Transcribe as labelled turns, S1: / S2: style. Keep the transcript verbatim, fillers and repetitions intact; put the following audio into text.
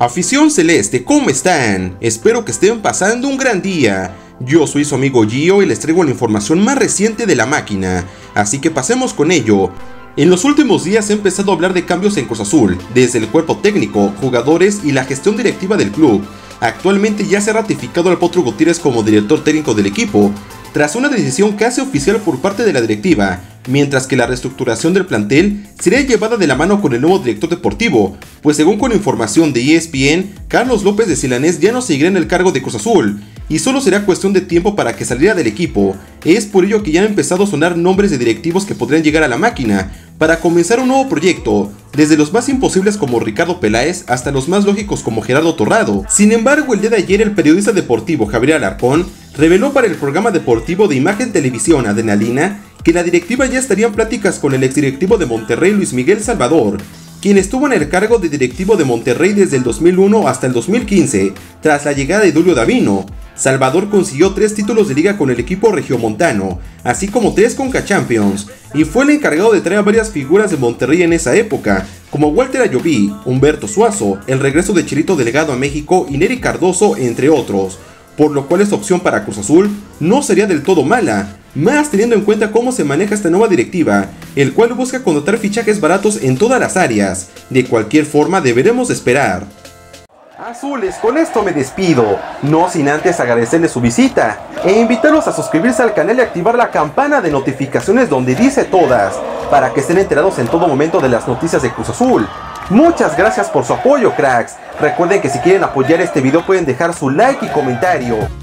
S1: Afición celeste, ¿cómo están? Espero que estén pasando un gran día. Yo soy su amigo Gio y les traigo la información más reciente de la máquina, así que pasemos con ello. En los últimos días se ha empezado a hablar de cambios en Cruz Azul, desde el cuerpo técnico, jugadores y la gestión directiva del club. Actualmente ya se ha ratificado al Potro Gutiérrez como director técnico del equipo, tras una decisión casi oficial por parte de la directiva, mientras que la reestructuración del plantel sería llevada de la mano con el nuevo director deportivo, pues según con información de E S P N, Carlos López de Silanés ya no seguirá en el cargo de Cruz Azul, y solo será cuestión de tiempo para que saliera del equipo. Es por ello que ya han empezado a sonar nombres de directivos que podrían llegar a la máquina, para comenzar un nuevo proyecto, desde los más imposibles como Ricardo Peláez hasta los más lógicos como Gerardo Torrado. Sin embargo, el día de ayer el periodista deportivo Javier Alarcón reveló para el programa deportivo de Imagen Televisión Adrenalina que la directiva ya estaría en pláticas con el exdirectivo de Monterrey Luis Miguel Salvador, quien estuvo en el cargo de directivo de Monterrey desde el dos mil uno hasta el dos mil quince, tras la llegada de Dulio Davino. Salvador consiguió tres títulos de liga con el equipo regiomontano, así como tres Conca Champions, y fue el encargado de traer a varias figuras de Monterrey en esa época, como Walter Ayoví, Humberto Suazo, el regreso de Chilito Delgado a México y Nery Cardoso, entre otros, por lo cual esta opción para Cruz Azul no sería del todo mala, más teniendo en cuenta cómo se maneja esta nueva directiva, el cual busca contratar fichajes baratos en todas las áreas. De cualquier forma deberemos esperar. Azules, con esto me despido, no sin antes agradecerles su visita e invitarlos a suscribirse al canal y activar la campana de notificaciones donde dice todas, para que estén enterados en todo momento de las noticias de Cruz Azul. Muchas gracias por su apoyo, cracks. Recuerden que si quieren apoyar este video pueden dejar su like y comentario.